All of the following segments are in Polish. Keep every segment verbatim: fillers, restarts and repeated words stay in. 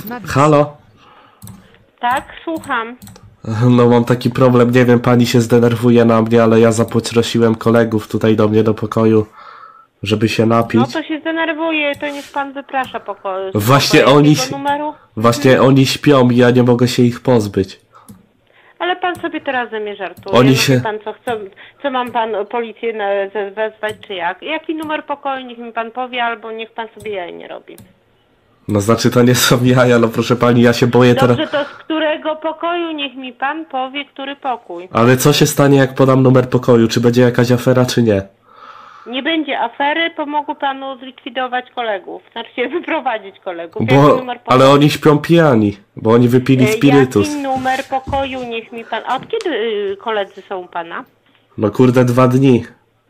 rozmawiać. Halo? Tak, słucham. No mam taki problem, nie wiem, pani się zdenerwuje na mnie, ale ja zaprosiłem kolegów tutaj do mnie do pokoju, żeby się napić. No to się zdenerwuje, to niech pan wyprasza pokoju. Właśnie pokoju. oni, Numeru? właśnie Hmm. oni śpią i ja nie mogę się ich pozbyć. Ale pan sobie teraz ze mnie żartuje. Oni no, się... wie pan co, co, co mam pan policję na, wezwać, czy jak? Jaki numer pokoju, niech mi pan powie, albo niech pan sobie jaj nie robi. No znaczy to nie są jaja, no proszę pani, ja się boję teraz... Dobrze, to z którego pokoju, niech mi pan powie, który pokój. Ale co się stanie, jak podam numer pokoju? Czy będzie jakaś afera, czy nie? Nie będzie afery, pomogę panu zlikwidować kolegów. Znaczy się wyprowadzić kolegów. Bo... Jaki numer pokoju? Ale oni śpią pijani, bo oni wypili spirytus. Jaki numer pokoju, niech mi pan... A od kiedy y, koledzy są u pana? No kurde, dwa dni.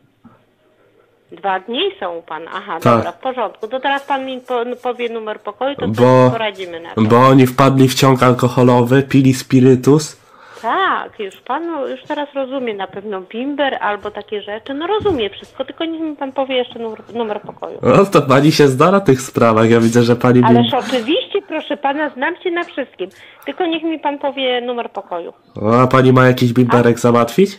Dwa dni są u pana. Aha, tak. Dobra, w porządku. To teraz pan mi po, powie numer pokoju, to bo, poradzimy na to. Bo oni wpadli w ciąg alkoholowy, pili spirytus. Tak, już panu, już teraz rozumie na pewno bimber albo takie rzeczy. No rozumie wszystko, tylko niech mi pan powie jeszcze numer, numer pokoju. No to pani się zna na tych sprawach, ja widzę, że pani... Ależ oczywiście, proszę pana, znam się na wszystkim. Tylko niech mi pan powie numer pokoju. A pani ma jakiś bimberek A? załatwić?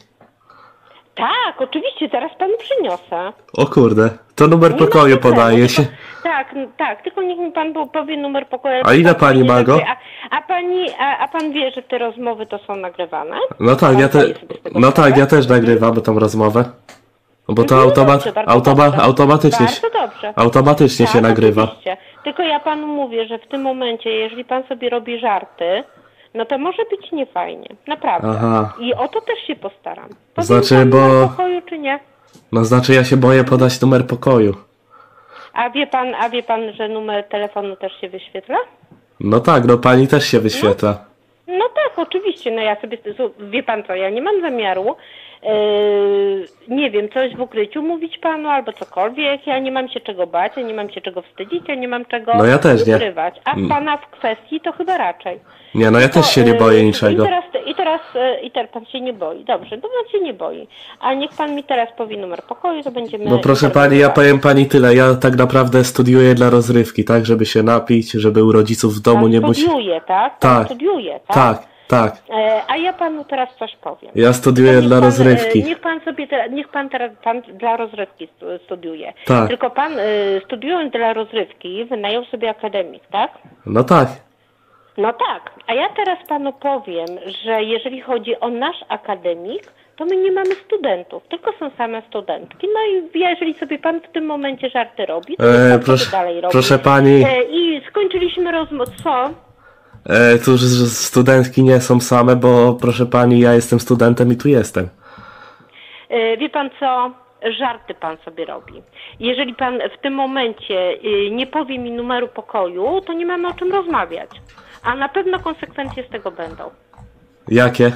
Tak, oczywiście, zaraz panu przyniosę. O kurde, to numer nie pokoju no, podaje się. Tak, tak, tylko niech mi pan powie numer pokoju. A ile pani ma go? A, a pani, a, a pan wie, że te rozmowy to są nagrywane? No tak, pan ja te, no tak, ja też nagrywam tą rozmowę. Bo to no automat, dobrze, automa, dobrze. automatycznie, bardzo dobrze. automatycznie tak, się nagrywa. Oczywiście. Tylko ja panu mówię, że w tym momencie, jeżeli pan sobie robi żarty, no to może być niefajnie, naprawdę. Aha. I o to też się postaram. Powiem znaczy, bo... numer pokoju, czy nie? No znaczy, ja się boję podać numer pokoju. A wie pan, a wie pan, że numer telefonu też się wyświetla? No tak, no pani też się wyświetla. No, no tak, oczywiście, no ja sobie, wie pan co, ja nie mam zamiaru, yy, nie wiem, coś w ukryciu mówić panu albo cokolwiek, ja nie mam się czego bać, ja nie mam się czego wstydzić, ja nie mam czego no ja też ukrywać. Nie. A pana w kwestii to chyba raczej. Nie, no ja też się nie boję niczego. I teraz, i teraz, i teraz pan się nie boi. Dobrze, to pan się nie boi. A niech pan mi teraz powie numer pokoju, to będziemy... No proszę pani, ja powiem pani tyle. Ja tak naprawdę studiuję dla rozrywki, tak? Żeby się napić, żeby u rodziców w domu pan nie musi... studiuje, tak? Pan tak. studiuje, tak? Tak, tak. E, a ja panu teraz coś powiem. Ja studiuję dla pan, rozrywki. Niech pan sobie, te, niech pan teraz pan dla rozrywki studiuje. Tak. Tylko pan y, studiując dla rozrywki wynajął sobie akademik, tak? No tak. No tak, a ja teraz panu powiem, że jeżeli chodzi o nasz akademik, to my nie mamy studentów, tylko są same studentki. No i jeżeli sobie pan w tym momencie żarty robi, to e, proszę, dalej robi. Proszę pani... E, I skończyliśmy rozmowę. Co? E, tu studentki nie są same, bo proszę pani, ja jestem studentem i tu jestem. E, wie pan co? Żarty pan sobie robi. Jeżeli pan w tym momencie y, nie powie mi numeru pokoju, to nie mamy o czym rozmawiać. A na pewno konsekwencje z tego będą. Jakie?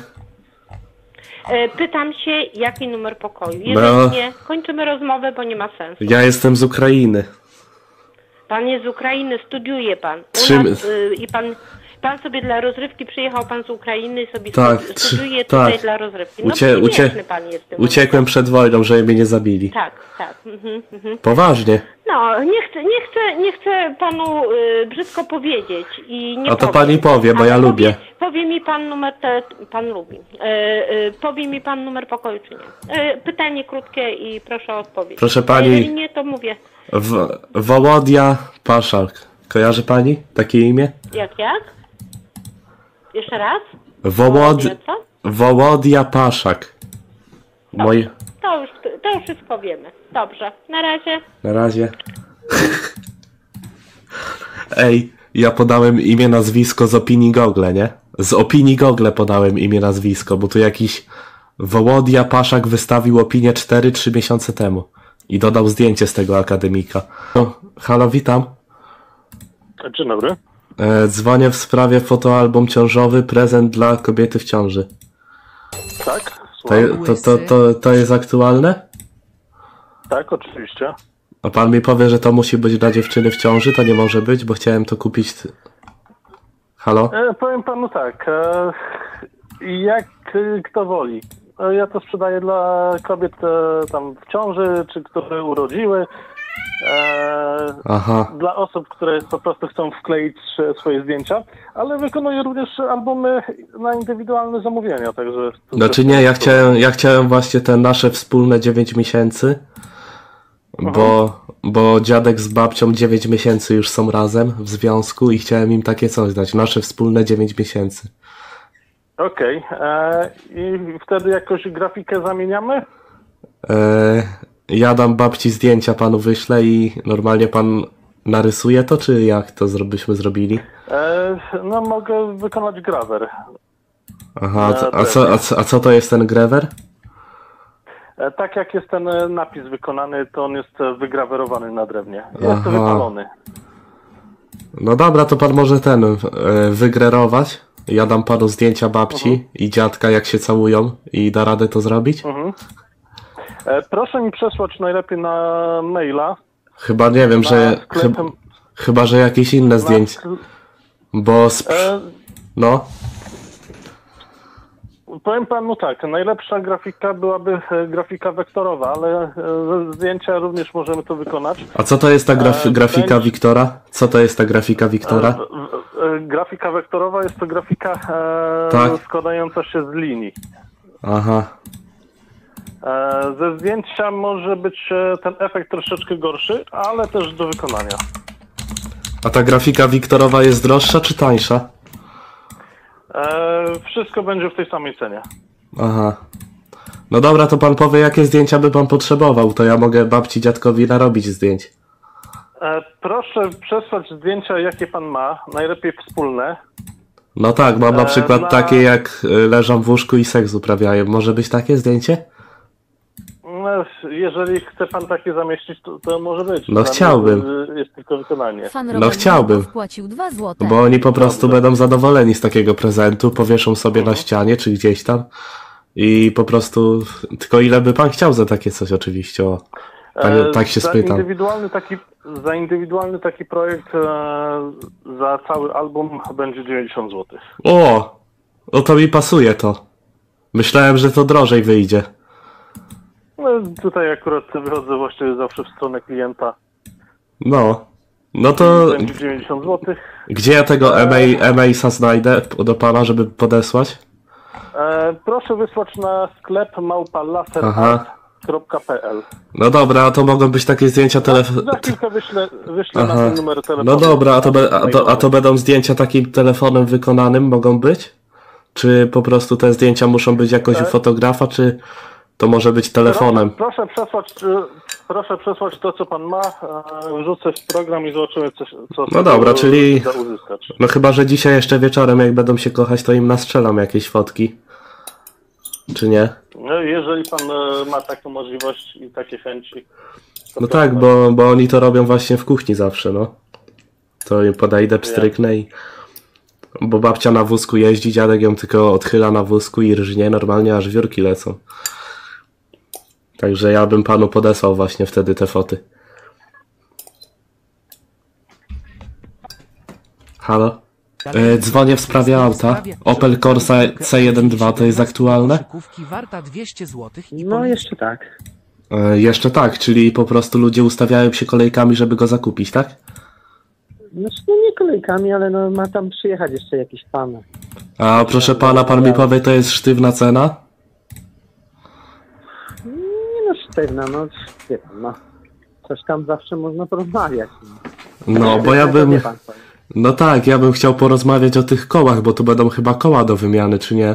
E, pytam się, jaki numer pokoju. Jeżeli no, nie, kończymy rozmowę, bo nie ma sensu. Ja jestem z Ukrainy. Pan jest z Ukrainy, studiuje pan. U Trzy... nas, y, I pan... Pan sobie dla rozrywki przyjechał pan z Ukrainy i sobie tak, studiuje tutaj tak. dla rozrywki. No Ucie, ucie, pan jest tym uciekłem momentem. przed wojną, żeby mnie nie zabili. Tak, tak. Mhm, mhm. Poważnie. No, nie chcę, nie chcę, nie chcę panu y, brzydko powiedzieć i nie A to powiem. pani powie, bo ja powie, lubię. Powie mi pan numer, te, pan lubi. Y, y, powie mi pan numer pokoju czy nie. Y, pytanie krótkie i proszę o odpowiedź. Proszę pani. A jeżeli nie, to mówię. W, Wołodia Paszak. Kojarzy pani takie imię? Jak, jak? Jeszcze raz? Wołod... Wołodia Paszak. Moje... To, już, to już wszystko wiemy. Dobrze. Na razie. Na razie. Ej, ja podałem imię, nazwisko z opinii Google, nie? Z opinii Google podałem imię, nazwisko, bo tu jakiś Wołodia Paszak wystawił opinię cztery trzy miesiące temu. I dodał zdjęcie z tego akademika. No, halo, witam. Dzień dobry. E, dzwonię w sprawie fotoalbum ciążowy, prezent dla kobiety w ciąży. Tak, to, to, to, to, to jest aktualne? Tak, oczywiście. A pan mi powie, że to musi być dla dziewczyny w ciąży? To nie może być, bo chciałem to kupić... Halo? E, powiem panu tak, e, jak e, kto woli. E, ja to sprzedaję dla kobiet e, tam w ciąży, czy które urodziły. e, Aha. dla osób, które po prostu chcą wkleić e, swoje zdjęcia, ale wykonuję również albumy na indywidualne zamówienia, także... to Znaczy też- nie, ja chciałem, ja chciałem właśnie te nasze wspólne dziewięć miesięcy, bo, bo dziadek z babcią dziewięć miesięcy już są razem w związku i chciałem im takie coś dać, nasze wspólne dziewięć miesięcy. Okej, e, i wtedy jakoś grafikę zamieniamy? E, ja dam babci zdjęcia, panu wyślę i normalnie pan narysuje to, czy jak to zro- byśmy zrobili? E, no mogę wykonać grawer. Aha, a co, a, co, a, co, a co to jest ten grewer? E, tak jak jest ten e, napis wykonany, to on jest e, wygrawerowany na drewnie. Jest Aha. to wypalony. No dobra, to pan może ten e, wygrerować. Ja dam panu zdjęcia babci i dziadka, jak się całują i da radę to zrobić? Mhm. E, proszę mi przesłać najlepiej na maila. Chyba nie wiem, Na że... sklepem- Chyba, chyba, że jakieś inne Na zdjęcia. skl- Bo... Sp- e, no, powiem panu tak, najlepsza grafika byłaby e, grafika wektorowa, ale e, ze zdjęcia również możemy to wykonać. a co to jest ta graf- E, grafika będzie- Wiktora? Co to jest ta grafika Wiktora? E, w- e, grafika wektorowa jest to grafika e, Tak. składająca się z linii. Aha. E, ze zdjęcia może być e, ten efekt troszeczkę gorszy, ale też do wykonania. A ta grafika Wiktorowa jest droższa czy tańsza? E, wszystko będzie w tej samej cenie. Aha. No dobra, to pan powie, jakie zdjęcia by pan potrzebował, to ja mogę babci, dziadkowi narobić zdjęć. E, proszę przesłać zdjęcia, jakie pan ma, najlepiej wspólne. No tak, mam na E, przykład na- takie, jak y, leżą w łóżku i seks uprawiają. Może być takie zdjęcie? No, jeżeli chce pan takie zamieścić, to, to może być. No Dla mnie, chciałbym. e, Jest tylko wykonanie. Fan No Robert chciałbym. Bąkow wpłacił dwa złote. Bo oni po prostu Dobrze. będą zadowoleni z takiego prezentu, powieszą sobie na ścianie czy gdzieś tam i po prostu, tylko ile by pan chciał za takie coś oczywiście, o. Tak, E, tak się za spytam. Indywidualny taki, za indywidualny taki projekt e, za cały album będzie dziewięćdziesiąt złotych. O! O, to mi pasuje to. Myślałem, że to drożej wyjdzie. No, tutaj akurat wychodzę właściwie zawsze w stronę klienta. No. No to Będzie dziewięćdziesiąt złotych. gdzie ja tego Emaisa znajdę do pana, żeby podesłać? E, proszę wysłać na sklep małpa laser Aha. kropka p l. No dobra, a to mogą być takie zdjęcia telefonu. Za chwilkę wyślę, wyślę na Aha. ten numer telefonu. No dobra, a to, be, a, to, a to będą zdjęcia takim telefonem wykonanym mogą być? Czy po prostu te zdjęcia muszą być jakoś u fotografa, czy to może być telefonem? Proszę, proszę, przesłać, e, proszę przesłać to, co pan ma, e, wrzucę w program i zobaczymy, co, co No dobra, czyli- da uzyskać. No chyba, że dzisiaj jeszcze wieczorem, jak będą się kochać, to im nastrzelam jakieś fotki. Czy nie? No, jeżeli pan e, ma taką możliwość i takie chęci. to No proszę tak, bo, bo oni to robią właśnie w kuchni zawsze, no. To im podejdę, pstryknę i... Bo babcia na wózku jeździ, dziadek ją tylko odchyla na wózku i rżnie normalnie, aż wiórki lecą. Także ja bym panu podesłał właśnie wtedy te foty. Halo? E, dzwonię w sprawie auta. Opel Corsa C jeden dwa to jest aktualne? Koszykówki warta dwieście złotych i No policja. jeszcze tak. E, jeszcze tak, czyli po prostu ludzie ustawiają się kolejkami, żeby go zakupić, tak? Znaczy no nie kolejkami, ale no ma tam przyjechać jeszcze jakiś pan. A proszę pana, pan mi powie, to jest sztywna cena? Nie no sztywna, no wie pan, no. Coś tam zawsze można porozmawiać. No, bo ja To bym... wie pan co. No tak, ja bym chciał porozmawiać o tych kołach, bo tu będą chyba koła do wymiany, czy nie?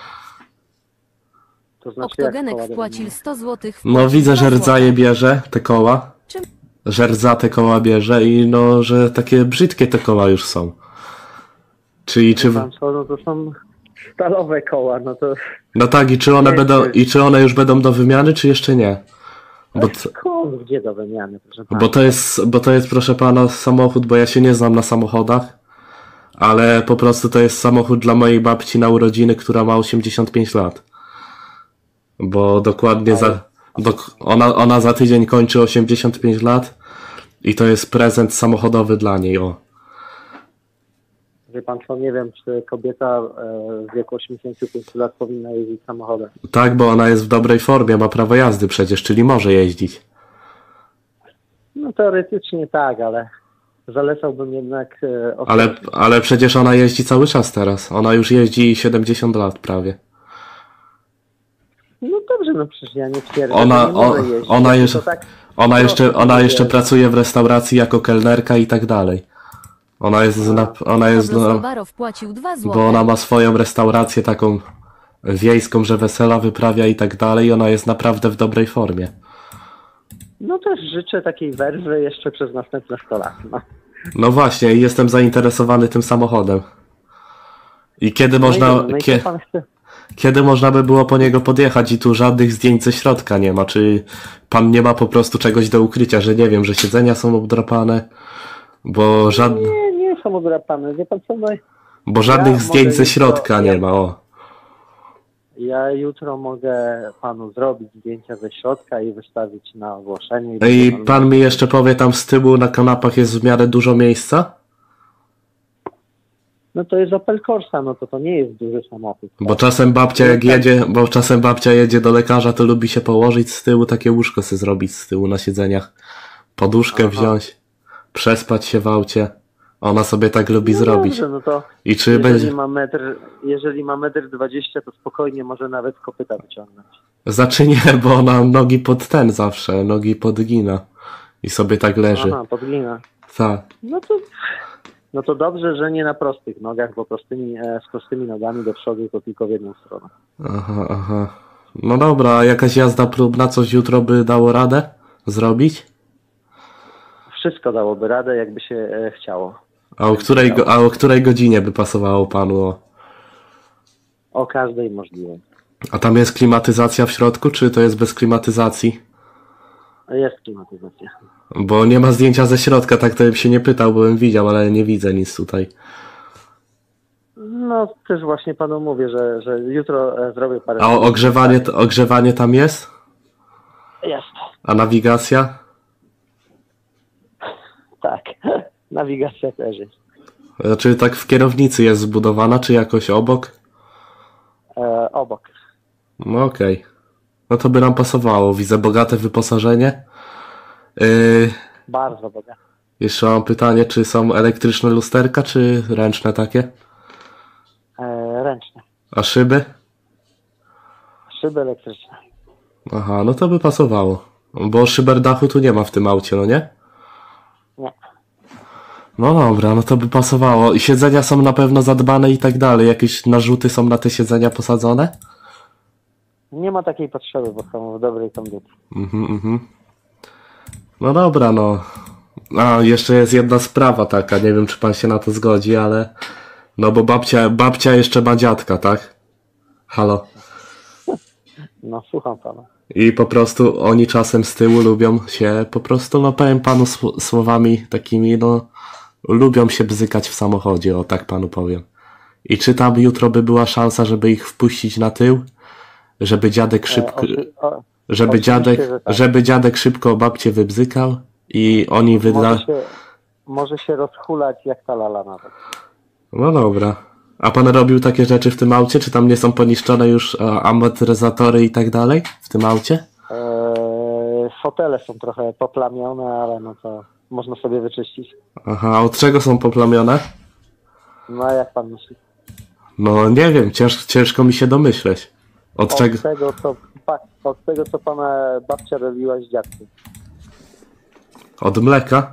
To znaczy jak Oktogenek koła do wpłacił wymiany? sto złotych. No widzę, że dwa rdzaje złote. bierze te koła. Czym? Że rdza te koła bierze i no, że takie brzydkie te koła już są. Czyli czy... Wie pan co, no to są stalowe koła, no to No tak, i czy one będą... I czy one już będą do wymiany, czy jeszcze nie? Bo, t... koło gdzie do wymiany, proszę pana. bo to jest, bo to jest, proszę pana, samochód, bo ja się nie znam na samochodach, ale po prostu to jest samochód dla mojej babci na urodziny, która ma osiemdziesiąt pięć lat. Bo dokładnie za... Dok... Ona, ona za tydzień kończy osiemdziesiąt pięć lat i to jest prezent samochodowy dla niej, o. Wie pan co, nie wiem, czy kobieta e, w wieku osiemdziesięciu pięciu lat powinna jeździć samochodem. Tak, bo ona jest w dobrej formie, ma prawo jazdy przecież, czyli może jeździć. No No teoretycznie tak, ale zalecałbym jednak e, Ale, ostrożnie. ale przecież ona jeździ cały czas teraz. Ona już jeździ siedemdziesiąt lat prawie. No dobrze, no przecież ja nie twierdzę, Ona, że nie może o, jeździć. ona, tylko jeszcze, tak ona, jeszcze, prosto ona sobie jeszcze jeździ. pracuje w restauracji jako kelnerka i tak dalej. Ona jest, na, ona jest, Pablo no, Escobar wpłacił dwa złote. bo ona ma swoją restaurację taką wiejską, że wesela wyprawia i tak dalej i ona jest naprawdę w dobrej formie. No też życzę takiej werwy jeszcze przez następne sto lat. No. No właśnie, i jestem zainteresowany tym samochodem. I kiedy No można, i, no i kie, co pan chce? kiedy można by było po niego podjechać i tu żadnych zdjęć ze środka nie ma? Czy pan nie ma po prostu czegoś do ukrycia, że nie wiem, że siedzenia są obdrapane? Bo, żad... Nie, nie są odrapane. Wie pan co, no, bo żadnych Ja zdjęć mogę ze jutro- środka nie ja- ma, o. ja jutro mogę panu zrobić zdjęcia ze środka i wystawić na ogłoszenie. I będzie pan- pan mi jeszcze powie, tam z tyłu na kanapach jest w miarę dużo miejsca? No to jest Opel Corsa, no to to nie jest duży samochód. Bo czasem babcia jak jedzie, bo czasem babcia jedzie do lekarza, to lubi się położyć z tyłu, takie łóżko sobie zrobić z tyłu na siedzeniach. Poduszkę Aha. wziąć, przespać się w aucie. Ona sobie tak lubi No zrobić. dobrze, no to I czy jeżeli będzie... ma metr, jeżeli ma metr dwadzieścia, to spokojnie może nawet kopyta wyciągnąć. Znaczy nie, bo ona nogi pod ten zawsze, nogi podgina. I sobie tak leży. Aha, podglina. Tak. No to, no to dobrze, że nie na prostych nogach, bo prostymi, e, z prostymi nogami do przodu to tylko w jedną stronę. Aha, aha. No dobra, a jakaś jazda próbna, coś jutro by dało radę zrobić? Wszystko dałoby radę, jakby się e, chciało. A o której, go- a o której godzinie by pasowało panu? O? O każdej możliwej. A tam jest klimatyzacja w środku, czy to jest bez klimatyzacji? Jest klimatyzacja. Bo nie ma zdjęcia ze środka, tak to bym się nie pytał, bo bym widział, ale nie widzę nic tutaj. No też właśnie panu mówię, że, że jutro e, zrobię parę... A o, ogrzewanie, to- ogrzewanie tam jest? Jest, A nawigacja? tak. Nawigacja też jest. Znaczy tak w kierownicy jest zbudowana, czy jakoś obok? E, obok. No okej. No to by nam pasowało. Widzę bogate wyposażenie. Yy, Bardzo boga. jeszcze mam pytanie, czy są elektryczne lusterka, czy ręczne takie? E, ręczne. A szyby? Szyby elektryczne. Aha, no to by pasowało. Bo szyberdachu tu nie ma w tym aucie, no nie? Nie. No dobra, no to by pasowało. I siedzenia są na pewno zadbane i tak dalej. Jakieś narzuty są na te siedzenia posadzone? Nie ma takiej potrzeby, bo są w dobrej kondycji. Mhm, mhm. No dobra, no. A, jeszcze jest jedna sprawa taka, nie wiem czy pan się na to zgodzi, ale... No bo babcia, babcia jeszcze ma dziadka, tak? Halo. No, słucham pana. I po prostu oni czasem z tyłu lubią się, po prostu, no powiem panu sł- słowami takimi, no... Lubią się bzykać w samochodzie, o tak panu powiem. I czy tam jutro by była szansa, żeby ich wpuścić na tył? Żeby dziadek szybko... E, oczy- o, Żeby Oczywiście, dziadek, że tak. żeby dziadek szybko babcię wybzykał i oni wyda... może, się, może się rozhulać jak ta lala nawet. No dobra. A pan robił takie rzeczy w tym aucie? Czy tam nie są poniszczone już e, amortyzatory i tak dalej w tym aucie? Eee, fotele są trochę poplamione, ale no to można sobie wyczyścić. Aha, a od czego są poplamione? No a jak pan myśli? No nie wiem, cięż, ciężko mi się domyśleć. Od Od czego? tego, co, pa, od tego, co pana babcia robiła z dziadkiem. Od mleka?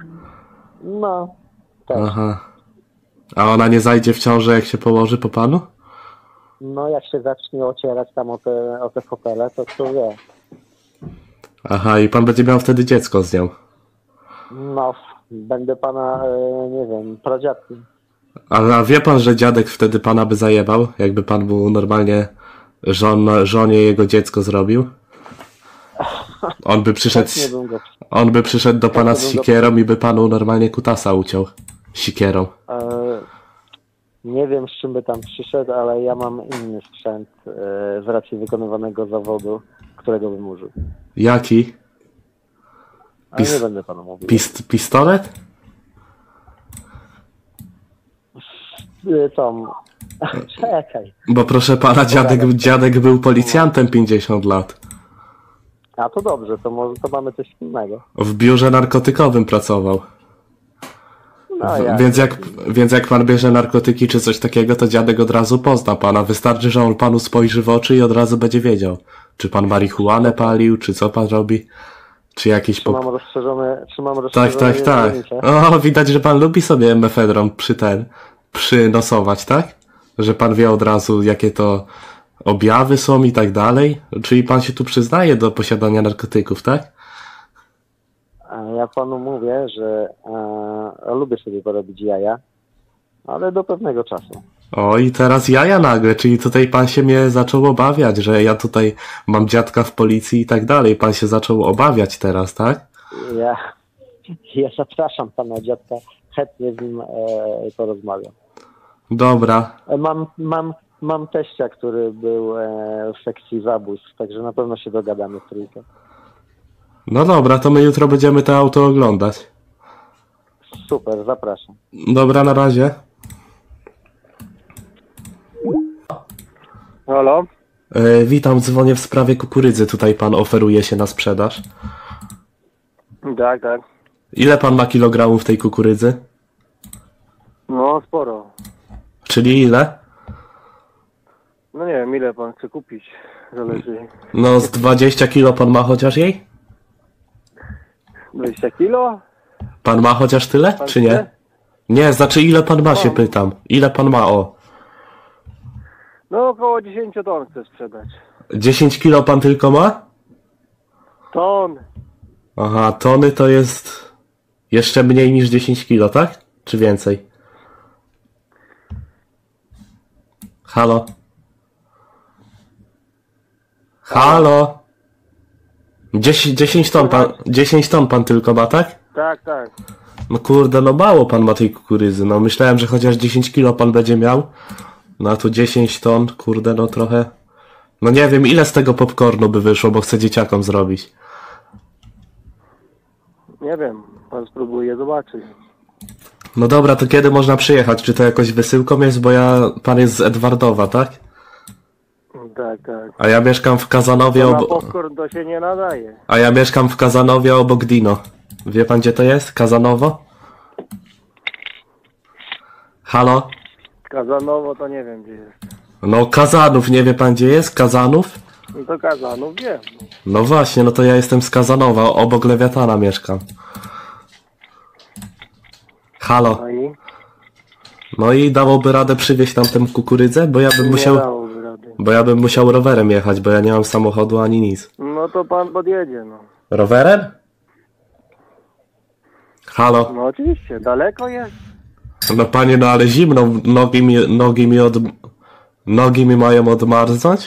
No, tak. Aha. A ona nie zajdzie w ciążę jak się położy po panu? No jak się zacznie ocierać tam o te, o te fotele, to kto wie. Aha, i pan będzie miał wtedy dziecko z nią. No, będę pana, e, nie wiem, pradziadkiem. A, a wie pan, że dziadek wtedy pana by zajebał? Jakby pan mu normalnie żon, żonie jego dziecko zrobił? On by przyszedł, Nie bym go... on by przyszedł do pana z Chętnie bym go- sikierą i by panu normalnie kutasa uciął. Sikierą. E, nie wiem, z czym by tam przyszedł, ale ja mam inny sprzęt e, z racji wykonywanego zawodu, którego bym użył. Jaki? Ale Pis- nie będę panu mówił. Pist, pistolet? E, Tom, czekaj. Bo proszę pana, dziadek, dziadek był policjantem pięćdziesiąt lat. A to dobrze, to może to mamy coś wspólnego. W biurze narkotykowym pracował. No, W- jak? Więc jak, więc jak pan bierze narkotyki czy coś takiego, to dziadek od razu pozna pana. Wystarczy, że on panu spojrzy w oczy i od razu będzie wiedział, czy pan marihuanę palił, czy co pan robi, czy jakieś... Trzymam Po... rozszerzone, trzymam Tak, rozszerzone tak, tak. zdjęcie. O, widać, że pan lubi sobie mefedron przy ten, przynosować, tak? Że pan wie od razu, jakie to objawy są i tak dalej. Czyli pan się tu przyznaje do posiadania narkotyków, tak? A ja panu mówię, że e, lubię sobie porobić jaja, ale do pewnego czasu. O, i teraz jaja nagle, czyli tutaj pan się mnie zaczął obawiać, że ja tutaj mam dziadka w policji i tak dalej. Pan się zaczął obawiać teraz, tak? Ja, ja zapraszam pana dziadka, chętnie z nim e, porozmawiam. Dobra. E, Mam, mam, mam teścia, który był e, w sekcji zabójstw, także na pewno się dogadamy w trójkę. No dobra, to my jutro będziemy to auto oglądać. Super, zapraszam. Dobra, na razie. Halo? E, witam, dzwonię w sprawie kukurydzy. Tutaj pan oferuje się na sprzedaż. Tak, tak. Ile pan ma kilogramów tej kukurydzy? No, sporo. Czyli ile? No nie wiem, ile pan chce kupić. Zależy. No z dwadzieścia kilo pan ma chociaż jej? dwadzieścia kilo? Pan ma chociaż tyle, Pan czy nie? chce? Nie, znaczy ile pan ma, się Mam. pytam. Ile pan ma, o? No, około dziesięć ton chcę sprzedać. dziesięć kilo pan tylko ma? Ton. Aha, tony to jest jeszcze mniej niż dziesięć kilo, tak? Czy więcej? Halo? Halo? dziesięć, dziesięć ton pan, dziesięć ton pan tylko ma, tak? Tak, tak. No kurde, no mało pan ma tej kukurydzy. No myślałem, że chociaż dziesięć kilo pan będzie miał. No a tu dziesięć ton, kurde, no trochę... No nie wiem, ile z tego popcornu by wyszło, bo chcę dzieciakom zrobić. Nie wiem. Pan spróbuje zobaczyć. No dobra, to kiedy można przyjechać? Czy to jakoś wysyłką jest? Bo ja... Pan jest z Edwardowa, tak? Tak, tak. A ja mieszkam w Kazanowie To na obok... popcorn to się nie nadaje. A ja mieszkam w Kazanowie obok Dino. Wie pan, gdzie to jest? Kazanowo? Halo? Kazanowo to nie wiem, gdzie jest. No Kazanów, nie wie pan, gdzie jest? Kazanów? No to Kazanów wiem. No właśnie, no to ja jestem z Kazanowa, obok Lewiatana mieszkam. Halo? No i? No i dałoby radę przywieźć tam tę kukurydzę? Bo ja bym Nie musiał... dałoby rady. Bo ja bym musiał rowerem jechać, bo ja nie mam samochodu ani nic. No to pan podjedzie, no. Rowerem? Halo? No oczywiście, daleko jest. No panie, no ale zimno, nogi mi, nogi mi od... Nogi mi mają odmarznąć?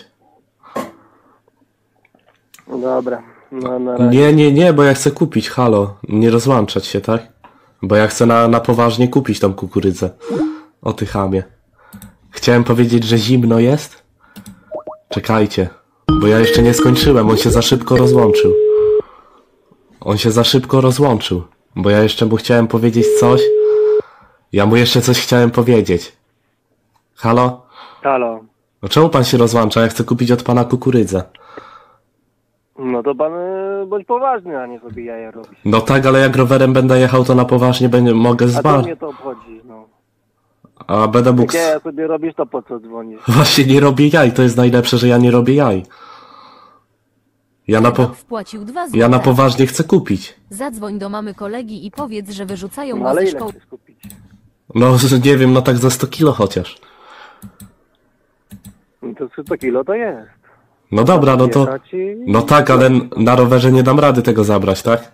Dobra, no na razie. Nie, nie, nie, bo ja chcę kupić, halo. Nie rozłączać się, tak? Bo ja chcę na, na poważnie kupić tą kukurydzę. O ty chamie. Chciałem powiedzieć, że zimno jest? Czekajcie, bo ja jeszcze nie skończyłem, on się za szybko rozłączył. On się za szybko rozłączył, bo ja jeszcze mu chciałem powiedzieć coś. Ja mu jeszcze coś chciałem powiedzieć. Halo? Halo. No czemu pan się rozłącza? Ja chcę kupić od pana kukurydzę. No to pan y, bądź poważny, a nie sobie jaja robić. No tak, ale jak rowerem będę jechał, to na poważnie będę, mogę A co zbar... mnie to obchodzi, no. A będę mógł... Jak jaja sobie robisz, to po co dzwonisz? Właśnie nie robię jaj, to jest najlepsze, że ja nie robię jaj. Ja na, po... Wpłacił dwa złote. ja na poważnie chcę kupić. Zadzwoń do mamy kolegi i powiedz, że wyrzucają No go ale ze ile szkoły. chcesz kupić? No nie wiem, no tak za sto kilo chociaż. No to sto kilo to jest. No dobra, no to... Jechać i- No tak, ale na rowerze nie dam rady tego zabrać, tak?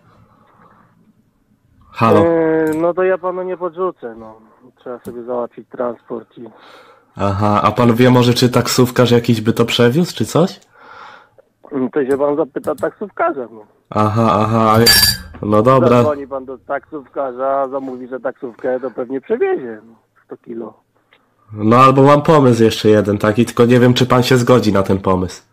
Halo. Yy, no to ja panu nie podrzucę, no. Trzeba sobie załatwić transport i... Aha, a pan wie może, czy taksówkarz jakiś by to przewiózł, czy coś? To się pan zapyta taksówkarza, no. Aha, aha, ale... No dobra. Zadzwoni pan do taksówkarza, zamówi za taksówkę, to pewnie przewiezie, no. sto kilo. No albo mam pomysł jeszcze jeden taki, tylko nie wiem, czy pan się zgodzi na ten pomysł.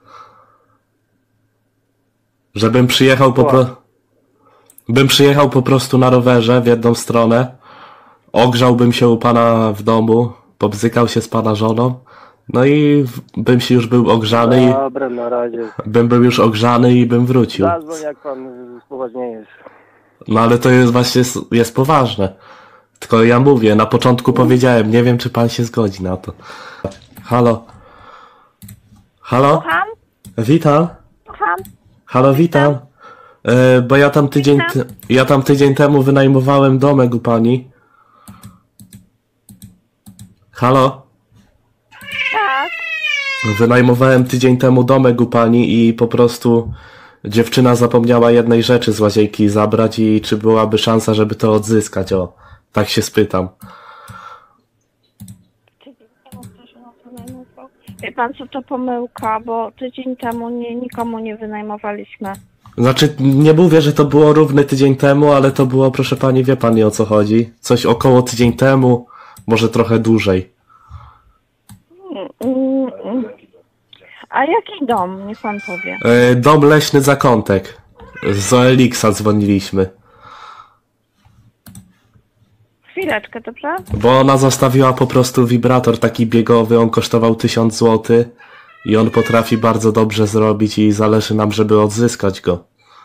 Żebym przyjechał po pro... Bym przyjechał po prostu na rowerze w jedną stronę, ogrzałbym się u pana w domu, pobzykał się z pana żoną, No i w- bym się już był ogrzany i Dobra, na razie. bym był już ogrzany i bym wrócił. Zadzwoń, jak pan spoważniejesz. No ale to jest właśnie s- jest poważne. Tylko ja mówię, na początku powiedziałem, nie wiem czy pan się zgodzi na to. Halo? Halo? Słucham? Witam. Słucham? Halo, witam. E, bo ja tam tydzień, t- ja tam tydzień temu wynajmowałem domek u pani. Halo? Tak. Wynajmowałem tydzień temu domek u pani i po prostu dziewczyna zapomniała jednej rzeczy z łazienki zabrać i czy byłaby szansa, żeby to odzyskać, o. Tak się spytam. Wie pan co, to pomyłka, bo tydzień temu nie, nikomu nie wynajmowaliśmy. Znaczy, nie mówię, że to było równy tydzień temu, ale to było, proszę pani, wie pani o co chodzi. Coś około tydzień temu, może trochę dłużej. Mm, mm. A jaki dom? Niech pan powie. E, dom leśny Zakątek. Z Oeliksa dzwoniliśmy. Chwileczkę, dobrze? Bo ona zostawiła po prostu wibrator taki biegowy, on kosztował tysiąc złotych i on potrafi bardzo dobrze zrobić i zależy nam, żeby odzyskać go.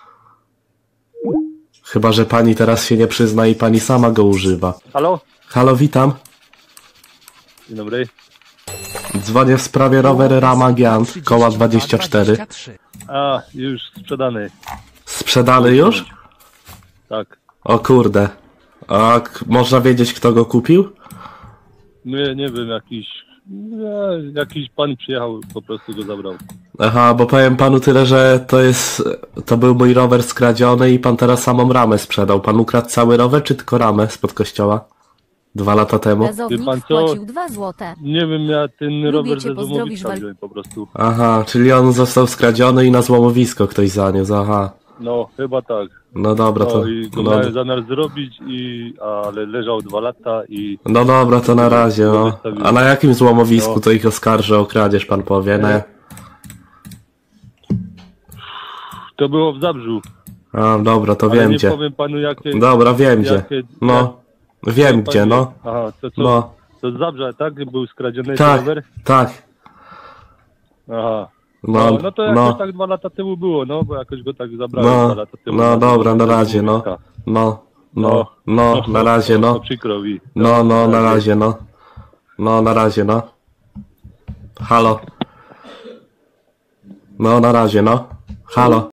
Chyba że pani teraz się nie przyzna i pani sama go używa. Halo? Halo, witam. Dzień dobry. Dzwonię w sprawie rower Rama Giant, koła dwadzieścia cztery. A, już sprzedany. Sprzedany już? Tak. O kurde. A k- można wiedzieć, kto go kupił? Nie, nie wiem, jakiś... Nie, jakiś pan przyjechał, po prostu go zabrał. Aha, bo powiem panu tyle, że to jest... To był mój rower skradziony i pan teraz samą ramę sprzedał. Pan ukradł cały rower, czy tylko ramę spod kościoła? Dwa lata temu? Rezownik Wie pan co? wpłacił dwa złote. Nie wiem, ja ten Lubię rower cię, ze pozdrowisz, złomowiska Wal- wziąłem po prostu. Aha, czyli on został skradziony i na złomowisko ktoś zaniósł, aha. No, chyba tak. No dobra, No to... i go No, miałem zamiar zrobić, i, ale leżał dwa lata i... no dobra, to na razie, no. A na jakim złomowisku No. to ich oskarżę o kradzież, pan powie, nie? To było w Zabrzu. A, dobra, to Ale wiem nie gdzie. powiem panu, jakie... Dobra, wiem gdzie. jakie No, wiem gdzie, no. Aha, to co? No, To z Zabrza, tak? Był skradziony ten tak, rower? tak. Aha. No, No, no to jakoś no, tak dwa lata temu było, no, bo jakoś go tak zabrałem no, dwa lata temu. no, dobra, na do razie, no. złomowiska. No, no, no, na razie, To no. przykro mi. No, no, na razie, no. No, na razie, no. Halo. No, na razie, no. Halo.